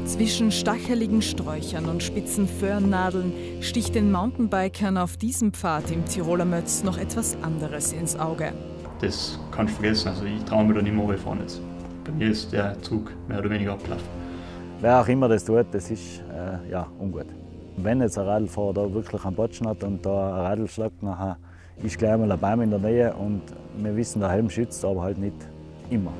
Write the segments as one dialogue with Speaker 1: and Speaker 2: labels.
Speaker 1: Zwischen stacheligen Sträuchern und spitzen Föhrennadeln sticht den Mountainbikern auf diesem Pfad im Tiroler Mötz noch etwas anderes ins Auge.
Speaker 2: Das kannst du vergessen, also ich traue mir da nicht mehr fahren jetzt. Bei mir ist der Zug mehr oder weniger abgelaufen.
Speaker 3: Wer auch immer das tut, das ist ungut. Wenn jetzt ein Radlfahrer da wirklich einen Botschen hat und da ein Radl schlägt, nachher ist gleich mal ein Baum in der Nähe und wir wissen, der Helm schützt, aber halt nicht immer.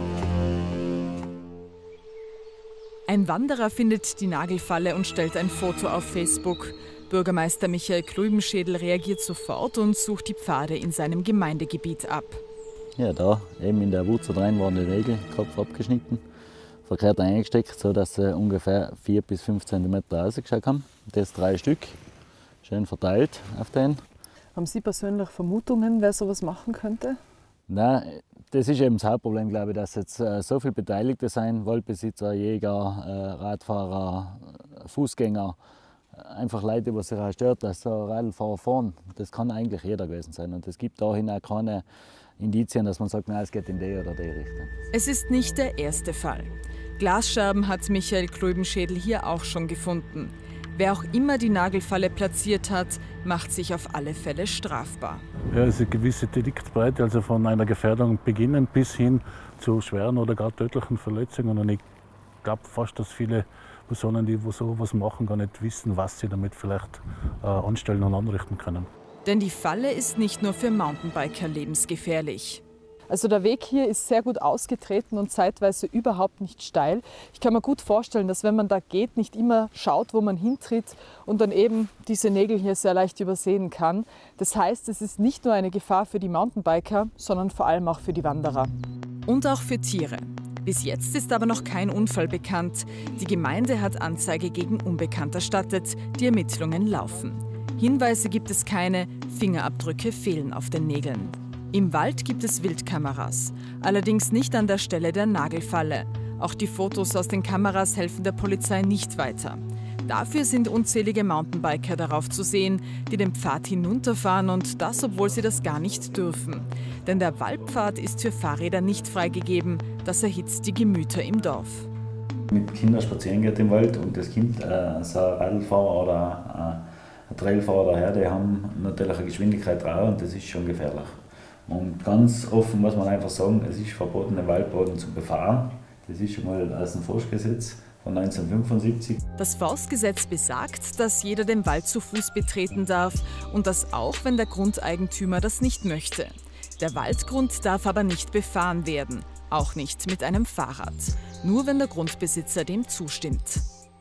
Speaker 1: Ein Wanderer findet die Nagelfalle und stellt ein Foto auf Facebook. Bürgermeister Michael Klübenschädel reagiert sofort und sucht die Pfade in seinem Gemeindegebiet ab.
Speaker 3: Ja, da eben in der Wurzel drin waren die Nägel, Kopf abgeschnitten, verkehrt eingesteckt, sodass sie ungefähr 4 bis 5 cm rausgeschaut haben. Das 3 Stück, schön verteilt auf den.
Speaker 4: Haben Sie persönlich Vermutungen, wer sowas machen könnte?
Speaker 3: Nein, das ist eben das Hauptproblem, glaube ich, dass jetzt so viele Beteiligte sind, Waldbesitzer, Jäger, Radfahrer, Fußgänger, einfach Leute, die sich auch stört, dass so Radlfahrer fahren. Das kann eigentlich jeder gewesen sein und es gibt dahin auch keine Indizien, dass man sagt, nein, es geht in die oder die Richtung.
Speaker 1: Es ist nicht der erste Fall. Glasscherben hat Michael Klübenschädel hier auch schon gefunden. Wer auch immer die Nagelfalle platziert hat, macht sich auf alle Fälle strafbar.
Speaker 5: Ja, es ist eine gewisse Deliktsbreite, also von einer Gefährdung beginnen bis hin zu schweren oder gar tödlichen Verletzungen. Und ich glaube fast, dass viele Personen, die so etwas machen, gar nicht wissen, was sie damit vielleicht anstellen und anrichten können.
Speaker 1: Denn die Falle ist nicht nur für Mountainbiker lebensgefährlich.
Speaker 4: Also der Weg hier ist sehr gut ausgetreten und zeitweise überhaupt nicht steil. Ich kann mir gut vorstellen, dass wenn man da geht, nicht immer schaut, wo man hintritt und dann eben diese Nägel hier sehr leicht übersehen kann. Das heißt, es ist nicht nur eine Gefahr für die Mountainbiker, sondern vor allem auch für die Wanderer.
Speaker 1: Und auch für Tiere. Bis jetzt ist aber noch kein Unfall bekannt. Die Gemeinde hat Anzeige gegen Unbekannt erstattet. Die Ermittlungen laufen. Hinweise gibt es keine, Fingerabdrücke fehlen auf den Nägeln. Im Wald gibt es Wildkameras, allerdings nicht an der Stelle der Nagelfalle. Auch die Fotos aus den Kameras helfen der Polizei nicht weiter. Dafür sind unzählige Mountainbiker darauf zu sehen, die den Pfad hinunterfahren und das, obwohl sie das gar nicht dürfen. Denn der Waldpfad ist für Fahrräder nicht freigegeben, das erhitzt die Gemüter im Dorf.
Speaker 3: Mit Kindern spazieren geht im Wald und das Kind, so ein Radlfahrer oder ein Trailfahrer daher, die haben natürlich eine Geschwindigkeit drauf und das ist schon gefährlich. Und ganz offen muss man einfach sagen, es ist verboten, den Waldboden zu befahren. Das ist schon mal aus dem Forstgesetz von 1975.
Speaker 1: Das Forstgesetz besagt, dass jeder den Wald zu Fuß betreten darf und das auch, wenn der Grundeigentümer das nicht möchte. Der Waldgrund darf aber nicht befahren werden, auch nicht mit einem Fahrrad, nur wenn der Grundbesitzer dem zustimmt.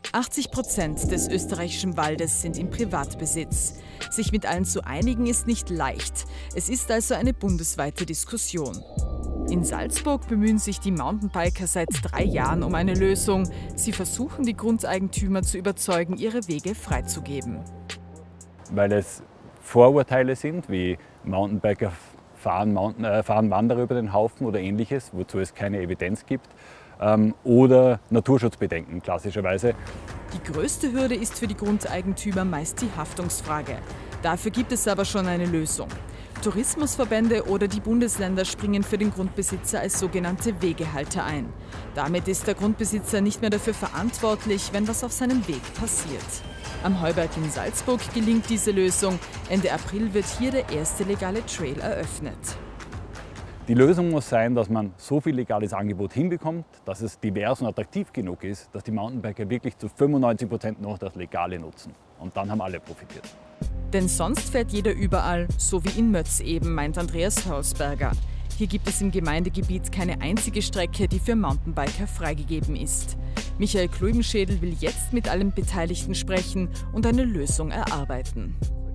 Speaker 1: 80% des österreichischen Waldes sind im Privatbesitz. Sich mit allen zu einigen ist nicht leicht. Es ist also eine bundesweite Diskussion. In Salzburg bemühen sich die Mountainbiker seit 3 Jahren um eine Lösung. Sie versuchen, die Grundeigentümer zu überzeugen, ihre Wege freizugeben.
Speaker 6: Weil es Vorurteile sind, wie Mountainbiker fahren Wanderer über den Haufen oder ähnliches, wozu es keine Evidenz gibt. Oder Naturschutzbedenken klassischerweise.
Speaker 1: Die größte Hürde ist für die Grundeigentümer meist die Haftungsfrage. Dafür gibt es aber schon eine Lösung. Tourismusverbände oder die Bundesländer springen für den Grundbesitzer als sogenannte Wegehalter ein. Damit ist der Grundbesitzer nicht mehr dafür verantwortlich, wenn was auf seinem Weg passiert. Am Heuberg in Salzburg gelingt diese Lösung. Ende April wird hier der erste legale Trail eröffnet.
Speaker 6: Die Lösung muss sein, dass man so viel legales Angebot hinbekommt, dass es divers und attraktiv genug ist, dass die Mountainbiker wirklich zu 95% noch das Legale nutzen. Und dann haben alle profitiert.
Speaker 1: Denn sonst fährt jeder überall, so wie in Mötz eben, meint Andreas Hörlsberger. Hier gibt es im Gemeindegebiet keine einzige Strecke, die für Mountainbiker freigegeben ist. Michael Klübenschädel will jetzt mit allen Beteiligten sprechen und eine Lösung erarbeiten.